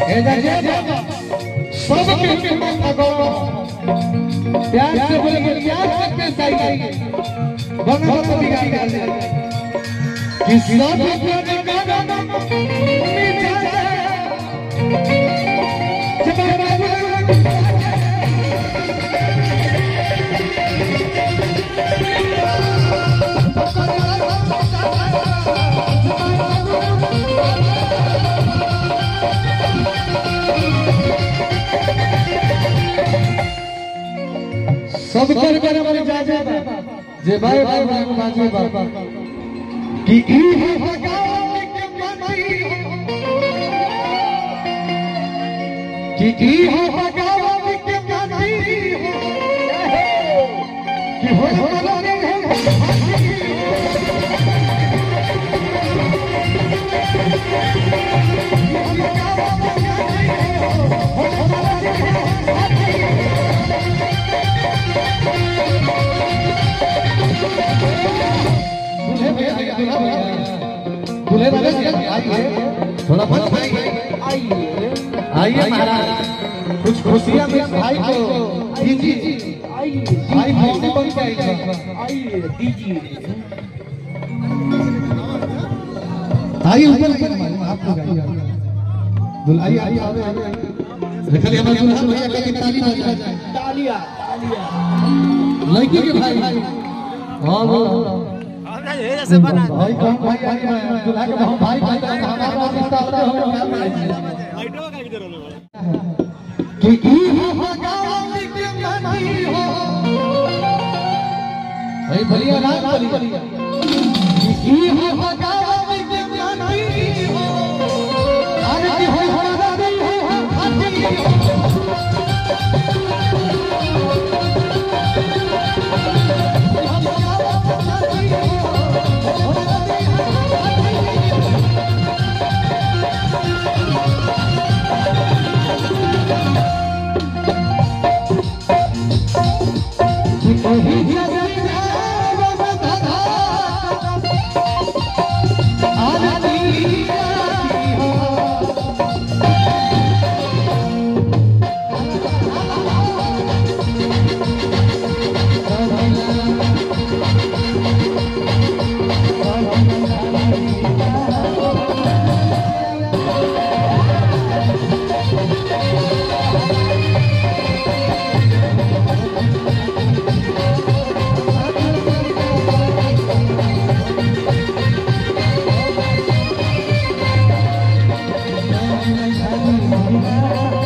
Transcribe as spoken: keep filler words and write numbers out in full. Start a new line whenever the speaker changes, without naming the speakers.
सबके प्यार से बोले प्यार करते चाहिए बना दिया कि सब सब कर कर मर जाजे जे भाई भाई बाजे बाबा कि ई है भगवान के मनी कि ई है भगवान के मनी कि हो भगवान है दूल्हे वाले आइए थोड़ा मत आइए आइए महाराज कुछ खुशियां मेरे भाई को दीजिए आइए भाई मौके बन के आइए आइए दीजिए आइए ऊपर आप लोग आइए दूल्हा आइए आइए आइए देखिए हमारे दूल्हा भैया का ताली बजा तालियां तालियां लड़की के भाई हां जैसे बना भाई कौन भाई आगे दूल्हा के हम भाई भाई हमारा रिश्ता होता है लाइटो का किधर होने वाला कि की भगवान के मनी हो भाई भलिया ना भलिया कि की भगवान के मनी हो अरे की हो हमारा नहीं हो हाथी
Thank you.